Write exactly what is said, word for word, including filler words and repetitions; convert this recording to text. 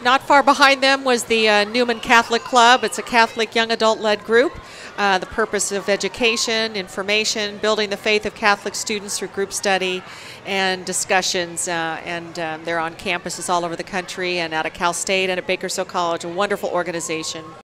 Not far behind them was the uh, Newman Catholic Club. It's a Catholic young adult-led group. Uh, the purpose of education, information, building the faith of Catholic students through group study and discussions. Uh, and um, they're on campuses all over the country and out of Cal State and at Bakersfield College, a wonderful organization.